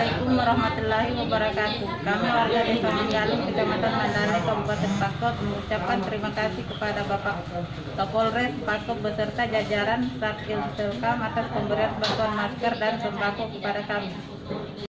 Assalamualaikum warahmatullahi wabarakatuh. Kami warga Desa Manggalung, Kecamatan Mandane, Kabupaten Pangkep mengucapkan terima kasih kepada Bapak Kapolres Pangkep beserta jajaran Satkil Selkam atas pemberian bantuan masker dan sembako kepada kami.